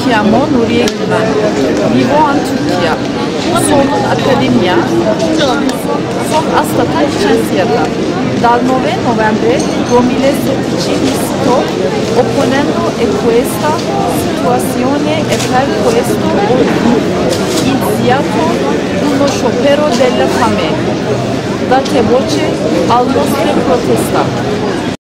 chiamo Nuriye Güven. Vivo in Turchia. Sono un'accademia. Sono stata licenziata. Dal 9 novembre 2016 mi sto opponendo a questa situazione e per questo ho iniziato uno sciopero della fame. Date voce alle nostre proteste.